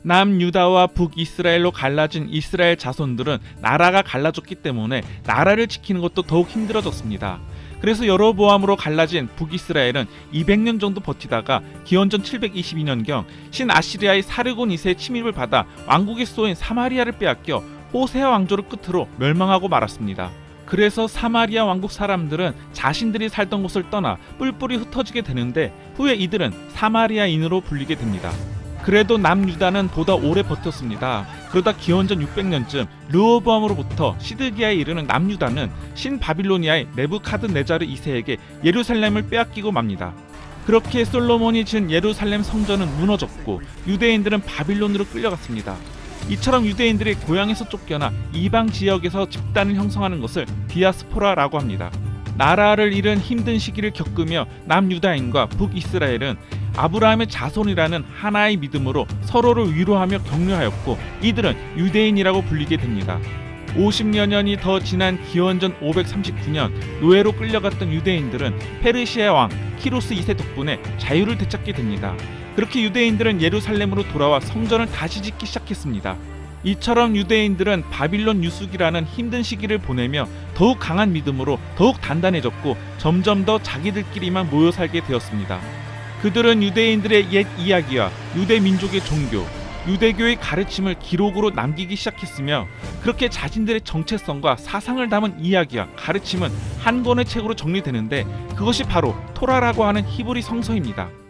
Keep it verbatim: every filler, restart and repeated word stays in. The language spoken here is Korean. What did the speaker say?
남유다와 북이스라엘로 갈라진 이스라엘 자손들은 나라가 갈라졌기 때문에 나라를 지키는 것도 더욱 힘들어졌습니다. 그래서 여로보암으로 갈라진 북이스라엘은 이백 년 정도 버티다가 기원전 칠백이십이 년경 신아시리아의 사르곤 이 세의 침입을 받아 왕국의 수도인 사마리아를 빼앗겨 호세아 왕조를 끝으로 멸망하고 말았습니다. 그래서 사마리아 왕국 사람들은 자신들이 살던 곳을 떠나 뿔뿔이 흩어지게 되는데 후에 이들은 사마리아인으로 불리게 됩니다. 그래도 남유다는 보다 오래 버텼습니다. 그러다 기원전 육백 년쯤 르호보암으로부터 시드기야에 이르는 남유다는 신바빌로니아의 네부카드네자르 이 세에게 예루살렘을 빼앗기고 맙니다. 그렇게 솔로몬이 지은 예루살렘 성전은 무너졌고 유대인들은 바빌론으로 끌려갔습니다. 이처럼 유대인들이 고향에서 쫓겨나 이방 지역에서 집단을 형성하는 것을 디아스포라라고 합니다. 나라를 잃은 힘든 시기를 겪으며 남유다인과 북이스라엘은 아브라함의 자손이라는 하나의 믿음으로 서로를 위로하며 격려하였고 이들은 유대인이라고 불리게 됩니다. 오십여 년이 더 지난 기원전 오백삼십구 년 노예로 끌려갔던 유대인들은 페르시아 왕 키루스 이 세 덕분에 자유를 되찾게 됩니다. 그렇게 유대인들은 예루살렘으로 돌아와 성전을 다시 짓기 시작했습니다. 이처럼 유대인들은 바빌론 유숙이라는 힘든 시기를 보내며 더욱 강한 믿음으로 더욱 단단해졌고 점점 더 자기들끼리만 모여 살게 되었습니다. 그들은 유대인들의 옛 이야기와 유대 민족의 종교, 유대교의 가르침을 기록으로 남기기 시작했으며 그렇게 자신들의 정체성과 사상을 담은 이야기와 가르침은 한 권의 책으로 정리되는데 그것이 바로 토라라고 하는 히브리 성서입니다.